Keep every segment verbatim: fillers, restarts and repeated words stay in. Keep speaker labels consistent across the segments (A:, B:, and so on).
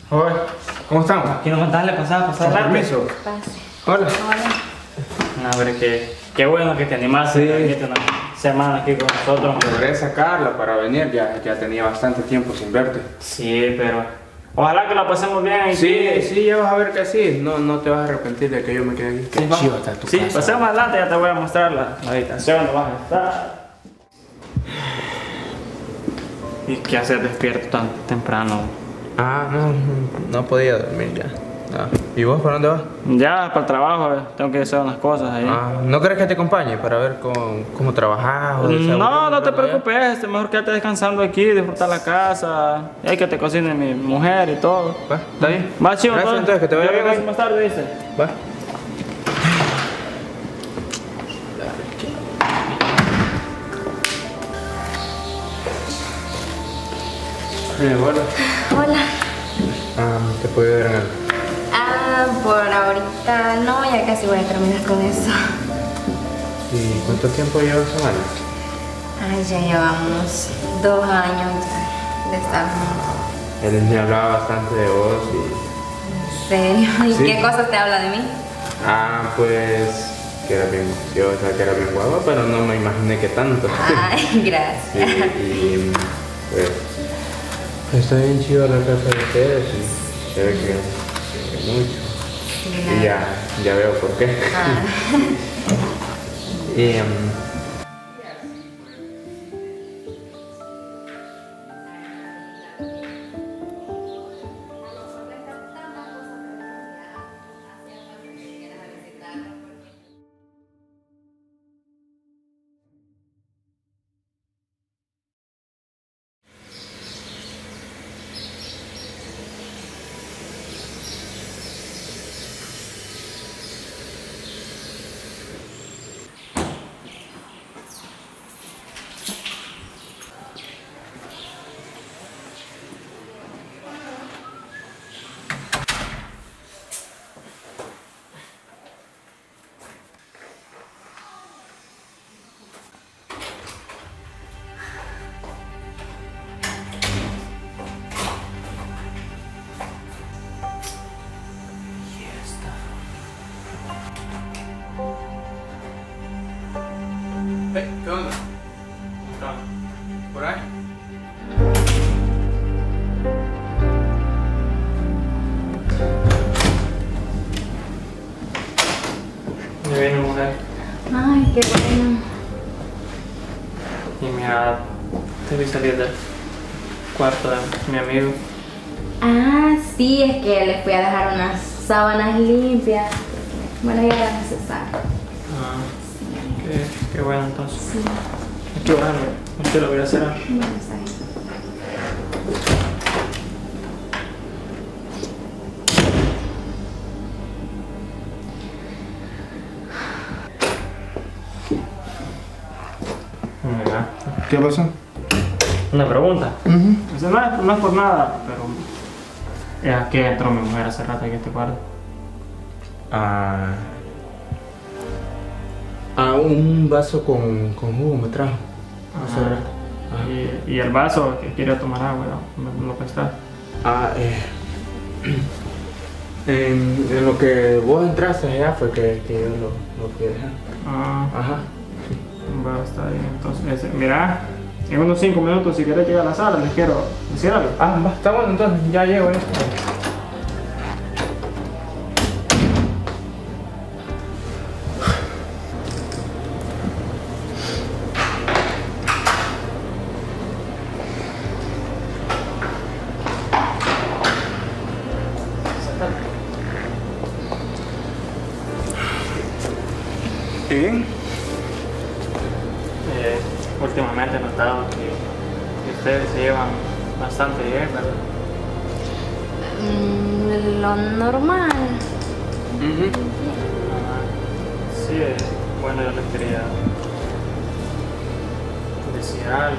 A: Hola, ¿cómo estamos?
B: Aquí no contarle, pasar, pasar.
A: Con permiso.
C: Pase.
A: Hola.
C: Hola.
B: No, pero que qué bueno que te animaste
A: Sí.
B: a venirte una semana aquí con nosotros.
A: Logré sacarla para venir, ya, ya tenía bastante tiempo sin verte.
B: Sí, pero ojalá que la pasemos bien aquí.
A: Sí, sí, ya vas a ver que sí. No, no te vas a arrepentir de que yo me quede aquí.
B: Sí,
A: Qué
B: vamos.
A: chiva está tu
B: Sí,
A: casa.
B: pasemos adelante, ya te voy a mostrar la, la habitación donde vas a estar. ¿Y qué haces despierto tan temprano?
A: Ah, no, no podía dormir ya. Ah. ¿Y vos para dónde vas?
B: Ya, para el trabajo, eh, tengo que hacer unas cosas ahí.
A: Ah, ¿no crees que te acompañe para ver cómo, cómo trabajas? o desaburrirme
B: No, no
A: un
B: te
A: rato allá?
B: preocupes, mejor quédate descansando aquí, disfrutar la casa. Y hay que te cocine mi mujer y todo.
A: Va, está bien.
B: Va, chivo,
A: Gracias, entonces, que te vaya
B: yo
A: bien.
B: vengo
A: hoy.
B: más tarde, ¿viste?
A: Va. Eh, hola.
C: Hola.
A: Ah, ¿te puedo ayudar en algo?
C: Ah, por ahorita no, ya casi voy a terminar con eso.
A: ¿Y cuánto tiempo llevas en Mali?
C: Ay, ya llevamos dos años ya de estar juntos.
A: Él me hablaba bastante de vos y...
C: ¿En serio? ¿Y
A: Sí.
C: qué cosas te habla de mí?
A: Ah, pues... que era bien graciosa, que era bien guapa, pero no me imaginé que tanto.
C: Ay,
A: Sí,
C: gracias.
A: y pues... Está bien chido la casa de ustedes y se ve que, que mucho.
C: Sí,
A: Y ya, ya veo por qué.
C: Ah.
A: Y... em, Hey, ¿qué onda? ¿Por ahí?
B: Ya viene mujer.
C: Ay, qué bueno.
B: Y mira, te vi salir del cuarto de mi amigo.
C: Ah, sí, es que les fui a dejar unas sábanas limpias. Bueno, ya era necesario.
B: Ah, qué, qué bueno entonces.
C: Sí,
B: Hay que bajarme. Usted lo voy a hacer.
C: bueno, está bien.
B: Mira,
A: ¿Qué pasó?
B: una pregunta.
A: Uh
B: O sea, no, es, no es por nada, pero es aquí entró mi mujer hace rato aquí en este cuarto.
A: Ah, ah, un vaso con, con jugo me trajo. Hace
B: Ajá.
A: rato. Ajá.
B: Y, y el vaso que quiere tomar agua, ¿no? me, me lo prestaste.
A: Ah, eh, en, en lo que vos entraste allá fue que, que yo lo, lo fui a dejar.
B: Ah,
A: Ajá.
B: bueno, está bien. Entonces, ese- mira, en unos cinco minutos, si querés llegar a la sala, les quiero decir algo.
A: Ah, va, está bueno, entonces ya llego ya. Bien.
B: Eh, últimamente he notado que, que ustedes se llevan bastante bien, ¿verdad?
C: Mm, lo normal.
B: Ah, sí, eh, bueno, yo les quería decir algo.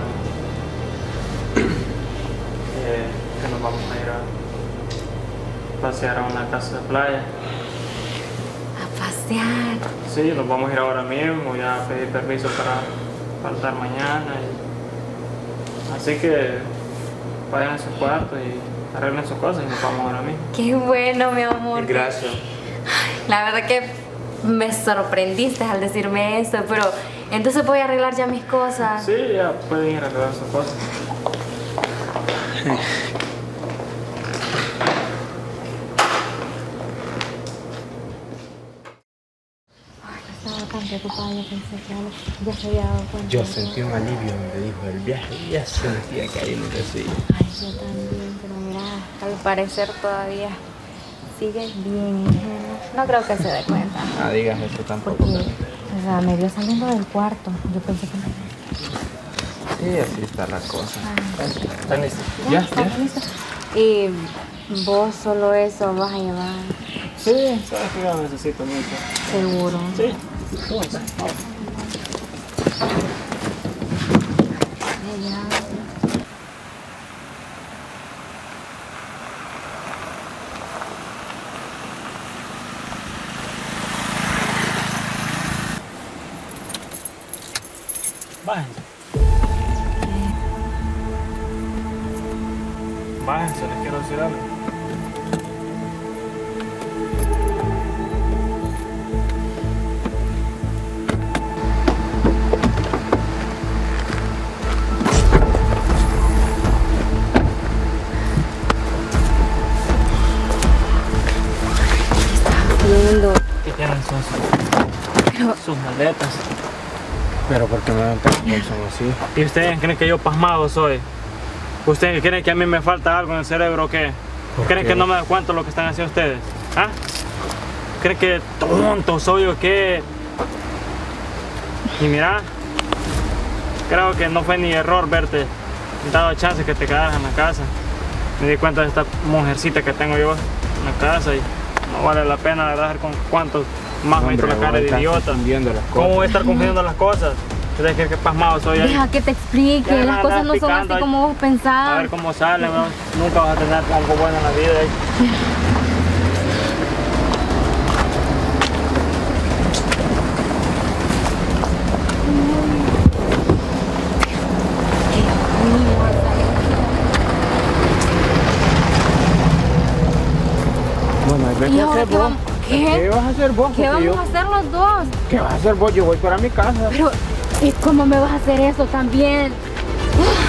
B: Eh, que nos vamos a ir a pasear a una casa de playa.
C: A pasear.
B: Sí, nos vamos a ir ahora mismo, ya pedí permiso para faltar mañana. Y... Así que vayan a su cuarto y arreglen sus cosas y nos vamos ahora mismo.
C: Qué bueno, mi amor.
A: Gracias.
C: La verdad que me sorprendiste al decirme eso, pero entonces voy a arreglar ya mis cosas.
B: Sí, ya pueden ir a arreglar sus cosas.
C: Estaba tan preocupada, yo pensé que ya, ya se había dado cuenta.
A: Yo sentí un alivio donde dijo el viaje y ya sentía que ahí lo decía.
C: Ay, yo también, pero mira, al parecer todavía sigue bien ingenuo. No creo que se dé cuenta.
A: Ah, digas eso tampoco.
C: Porque, o sea, me vio saliendo del cuarto. Yo pensé que me...
A: Sí, así está la cosa.
B: ¿Están listos?
A: Ya,
C: ¿Está
A: ya.
C: listo? Y vos solo eso vas a llevar,
B: Sí, sabes que yo lo necesito mucho.
C: seguro.
B: Sí. ¿Cómo está? Vamos.
C: Ella...
B: Bájense. Bájense, les quiero decir algo.
C: Viendo.
B: ¿Qué tienen sus,
C: Pero...
B: sus maletas?
A: Pero ¿por qué me dan tan bolsón así?
B: ¿Y ustedes creen que yo pasmado soy? ¿Ustedes creen que a mí me falta algo en el cerebro o qué? ¿Creen
A: qué?
B: que no me da cuenta lo que están haciendo ustedes? ¿Ah? ¿Creen que tonto soy o qué? Y mira, creo que no fue ni error verte dado chance que te quedaras en la casa. Me di cuenta de esta mujercita que tengo yo en la casa y no vale la pena, la verdad, con cuántos más me hizo la cara de idiota. ¿Cómo voy a estar confundiendo las cosas? ¿Ustedes creen que pasmado soy ahí?
C: Deja que te explique,
B: Ya,
C: las
B: nada,
C: cosas no son
B: picando
C: así
B: ahí.
C: como vos
B: A
C: pensás.
B: ver cómo sale, ¿no? Nunca vas a tener algo bueno en la vida. ¿eh?
A: Bueno, ¿qué
C: ¿Y
A: vas a
C: ahora
A: hacer
C: qué
A: vos?
C: vamos?
A: ¿Qué
C: ¿Qué?
A: vas a hacer vos?
C: ¿Qué
A: Porque
C: vamos
A: yo-
C: a hacer los dos?
A: ¿Qué vas a hacer vos? Yo voy para mi casa.
C: Pero, ¿y cómo me vas a hacer eso también? Uf,